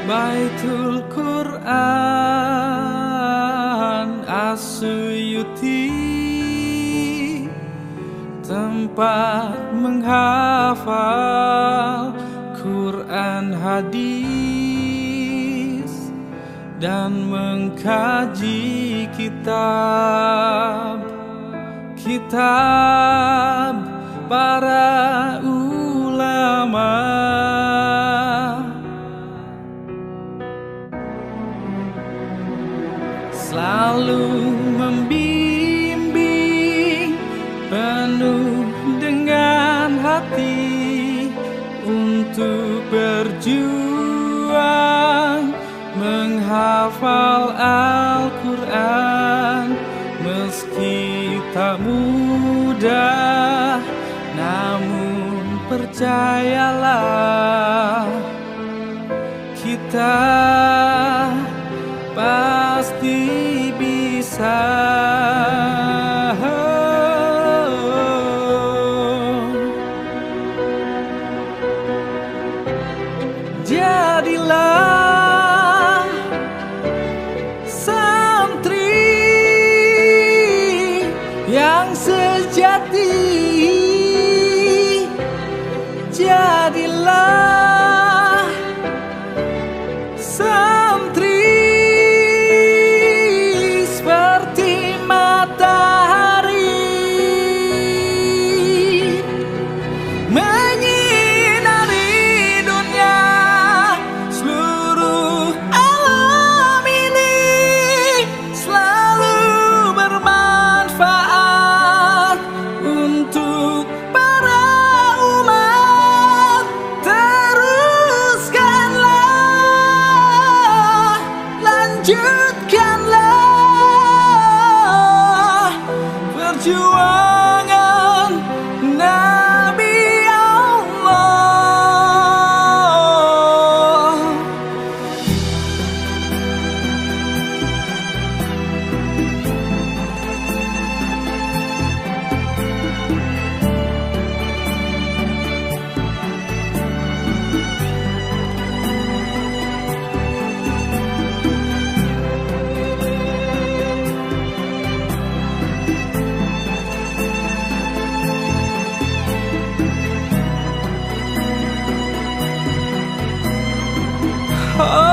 Baitul Quran As-Suyuti, tempat menghafal Quran hadis dan mengkaji kitab para ulama. Selalu membimbing penuh dengan hati untuk berjuang menghafal Al-Quran. Meski tak mudah, namun percayalah kita pasti bisa. Jadilah santri yang sejati, jadilah santri seperti matahari menyinari dunia seluruh alam ini, selalu bermanfaat untuk para umat. Teruskanlah, lanjutkanlah perjuangan Nabi Allah. Oh